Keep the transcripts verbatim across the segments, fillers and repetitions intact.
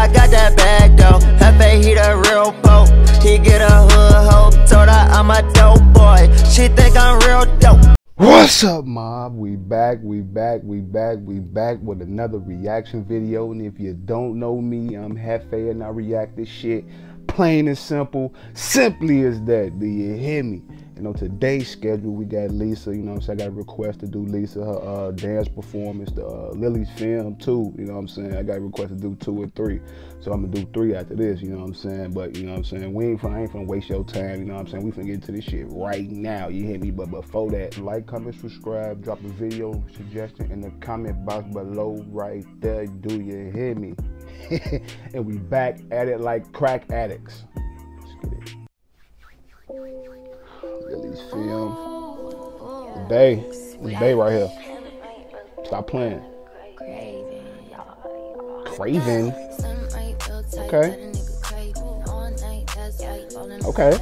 I got that bag though. Hefe, he the real boat. He get a hood hoe. Told her I'm a dope boy. She think I'm real dope. What's up, mob? We back, we back, we back, we back with another reaction video. And if you don't know me, I'm Hefe and I react to shit plain and simple. Simply as that. Do you hear me? And on today's schedule, we got Lisa, you know what I'm saying? I got a request to do Lisa, her uh, dance performance, the uh, Lili's film too, you know what I'm saying? I got a request to do two or three. So I'm gonna do three after this, you know what I'm saying? But you know what I'm saying? We ain't finna, I ain't finna waste your time, you know what I'm saying? We finna get into this shit right now, you hear me? But before that, like, comment, subscribe, drop a video suggestion in the comment box below right there. Do you hear me? And we back at it like crack addicts. Let's get it. Lily's film. The Bay. The Bay right here. Stop playing. Craven. Okay. Okay.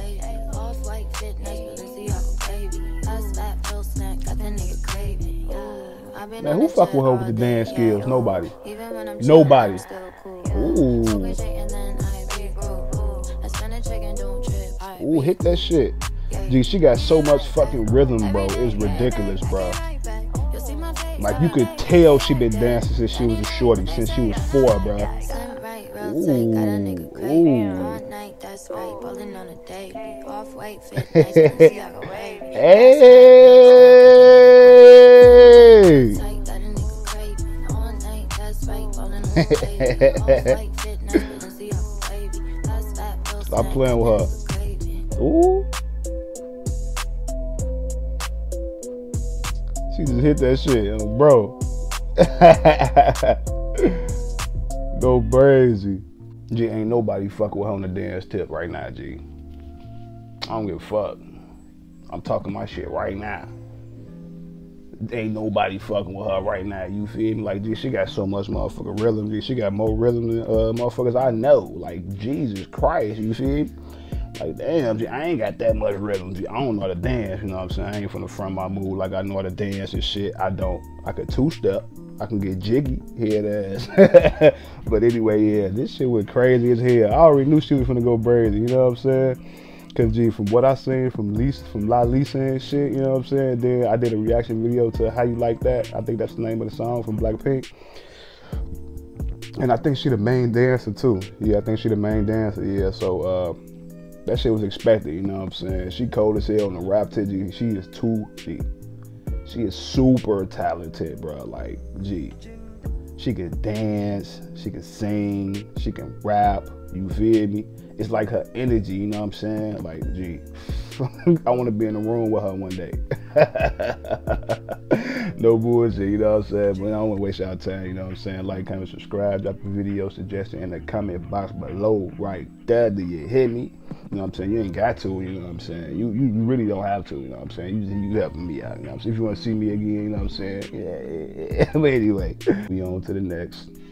Man, who fuck with her with the dance skills? Nobody. Nobody. Ooh. Ooh, hit that shit. Gee, she got so much fucking rhythm, bro. It's ridiculous, bro. Like, you could tell she been dancing since she was a shorty, since she was four, bro. Ooh, ooh. Hey! Stop playing with her. Ooh. She just hit that shit, bro. Go crazy. G, ain't nobody fucking with her on the dance tip right now, G. I don't give a fuck. I'm talking my shit right now. Ain't nobody fucking with her right now, you feel me? Like, G, she got so much motherfucking rhythm, G. She got more rhythm than uh, motherfuckers I know. Like, Jesus Christ, you feel me? Like, damn, G, I ain't got that much rhythm, G. I don't know how to dance, you know what I'm saying? I ain't from the front of my mood like I know how to dance and shit. I don't. I could two-step. I can get jiggy, head ass. But anyway, yeah, this shit was crazy as hell. I already knew she was finna go crazy, you know what I'm saying? Cause, G, from what I seen from Lisa, from LILI and shit, you know what I'm saying? Then I did a reaction video to How You Like That. I think that's the name of the song from Blackpink. And I think she the main dancer too. Yeah, I think she the main dancer, yeah. So, uh, that shit was expected, you know what I'm saying? She cold as hell on the rap to G. She is too, G. She is super talented, bro. Like, G. She can dance, she can sing, she can rap, you feel me? It's like her energy, you know what I'm saying? Like, G. I want to be in the room with her one day. No bullshit, you know what I'm saying? But I don't want to waste y'all time, you know what I'm saying? Like, comment, subscribe, drop a video suggestion in the comment box below right there. Do you hear me? You know what I'm saying? You ain't got to, you know what I'm saying? You you, you really don't have to, you know what I'm saying? You you helping me out, you know what I'm saying? If you want to see me again, you know what I'm saying? Yeah, yeah, yeah. But anyway, we on to the next.